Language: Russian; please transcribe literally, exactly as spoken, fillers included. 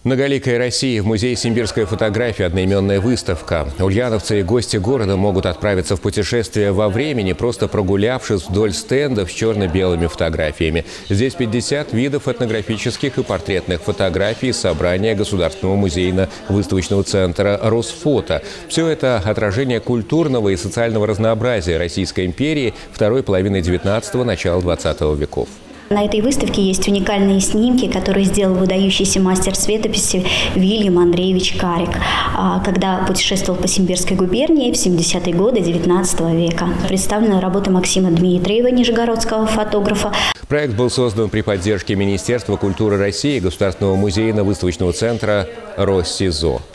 Многоликая Россия. В музее «Симбирская фотография» одноименная выставка. Ульяновцы и гости города могут отправиться в путешествие во времени, просто прогулявшись вдоль стендов с черно-белыми фотографиями. Здесь пятьдесят видов этнографических и портретных фотографий собрания Государственного музейно-выставочного центра «Росфото». Все это отражение культурного и социального разнообразия Российской империи второй половины девятнадцатого – начала двадцатого веков. На этой выставке есть уникальные снимки, которые сделал выдающийся мастер светописи Вильям Андреевич Карик, когда путешествовал по Симбирской губернии в семидесятые годы девятнадцатого века. Представлена работа Максима Дмитриева, нижегородского фотографа. Проект был создан при поддержке Министерства культуры России и Государственного музейно-выставочного центра «Россизо».